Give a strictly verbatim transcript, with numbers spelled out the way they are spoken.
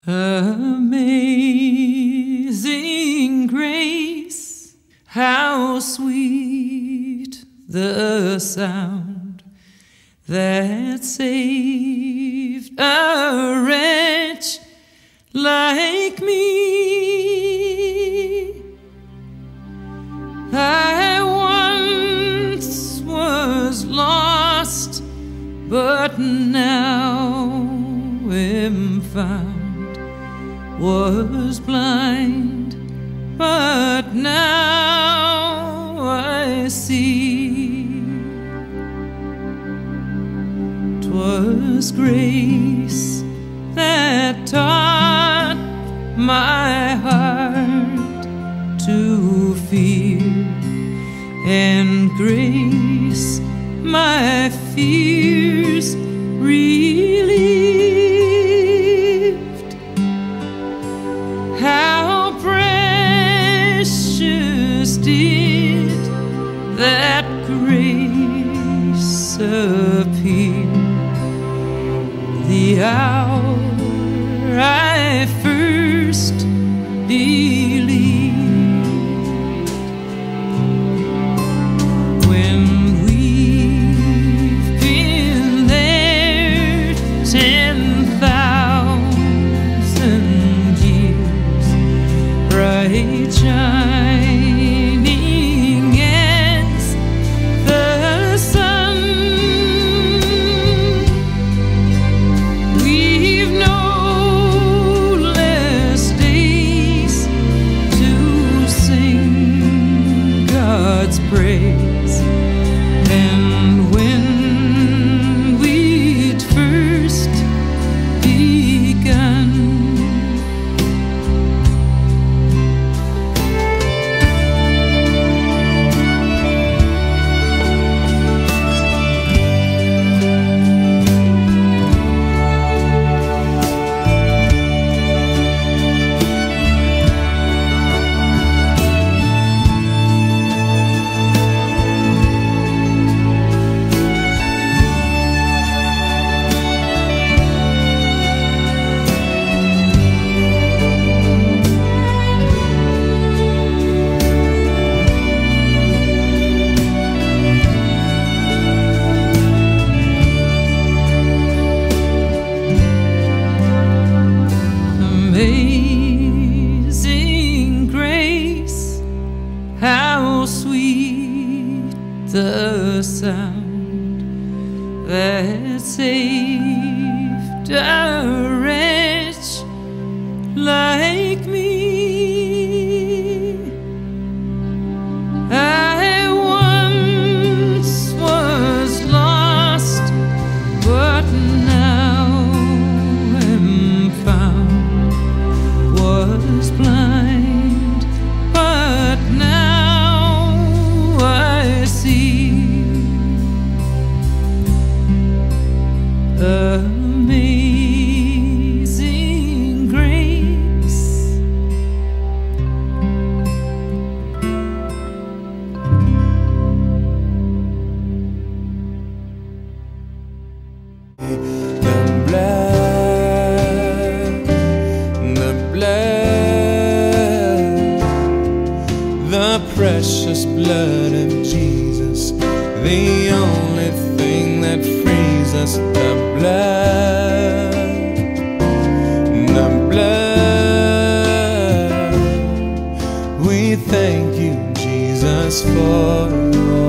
Amazing grace, how sweet the sound that saved a wretch like me. I once was lost, but now am found. Was blind, but now I see. 'Twas grace that taught my heart to fear, and grace my fears relieved. How precious did that grace appear the hour I first believed. When we've been there ten thousand years, bright shining as the sun, we've no less days to sing God's praise than when we'd first begun. Amazing grace, how sweet the sound that saved a wretch like me. I once was lost, but now am found. Was blind, but now I see. Amazing grace. The blood, the blood, the precious blood of Jesus, the only thing that frees us. The blood, the blood, we thank you, Jesus, for